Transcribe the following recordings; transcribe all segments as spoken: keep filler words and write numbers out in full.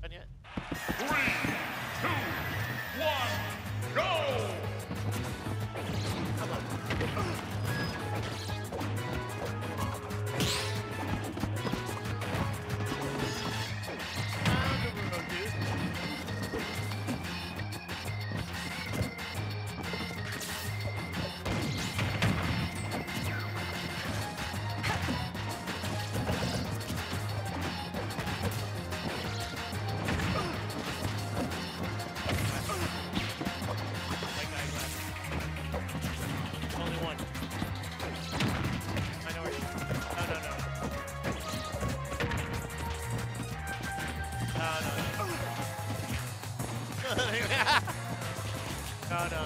Done yet? Three, two, one, go! Come on. No, no, no.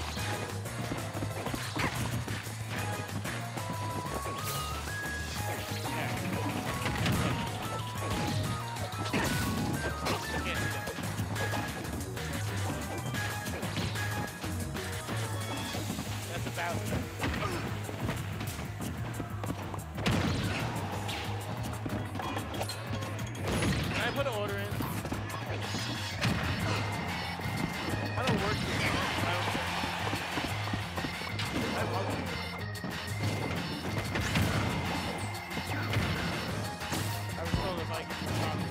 That's about it. Can I put an order in? I don't work here. I don't I love it. I was told if I could do coffee.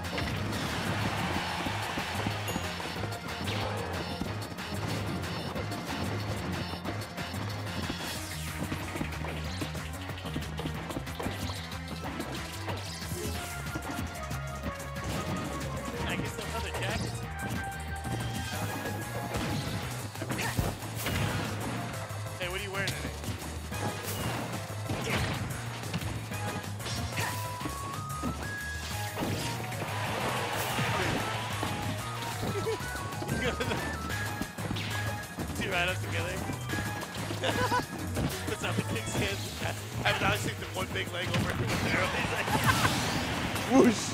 I get some other jackets. Hey, what are you wearing today? See right up together. That's how the kicks in. I haven't honestly seen one big leg over the barrel. He's like, whoosh.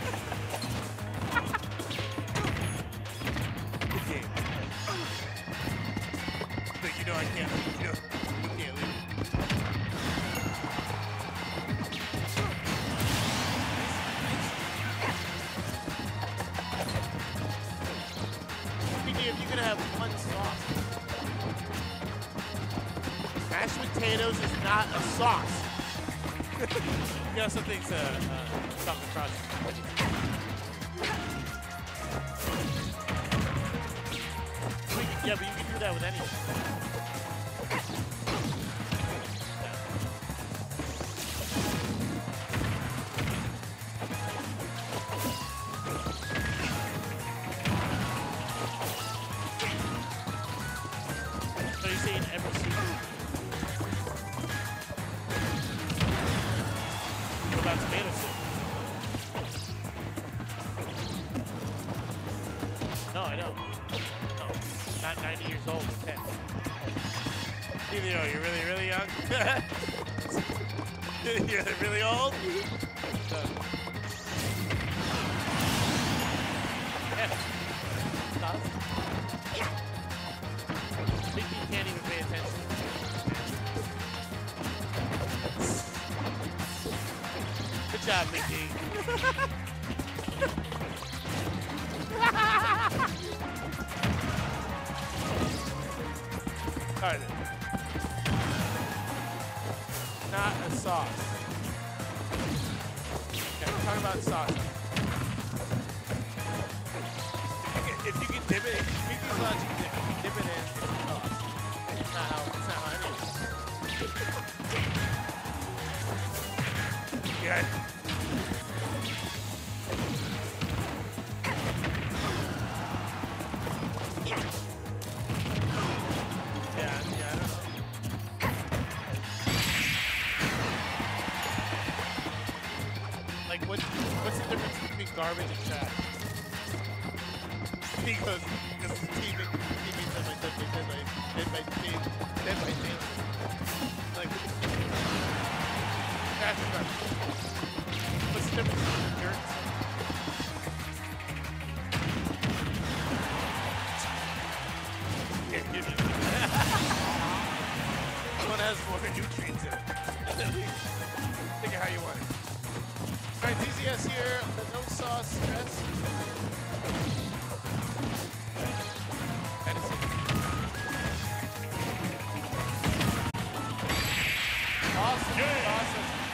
Good game. But you know I can't leave. You know, you can't leave. Speaking of, you're gonna have one sauce. Mashed potatoes is not a sauce. You know, some things uh, uh, come across. Yeah, but you can do that with anything. So you're saying every seafood? What about tomato soup? No, I don't. No, not ninety years old, ten. Either you're really, really young. You're really old. No. Yeah. Stop. Mickey can't even pay attention. Good job, Mickey. All right, then. Not a sauce. Okay, we're talking about sauce. If you can dip it, if you can sauce, you can dip it. Dip it in sauce. It's not how, it's not how it is. Yeah. What, what's the difference between garbage and trash? Because, because the team, teammates that might touch it, then my, then my team, then my team. Like, trash and garbage. What's the difference between dirt and yeah, you know. One has more nutrients in it. Think of how you want it. Alright, D Z S here, the no sauce stress. awesome. game. Awesome.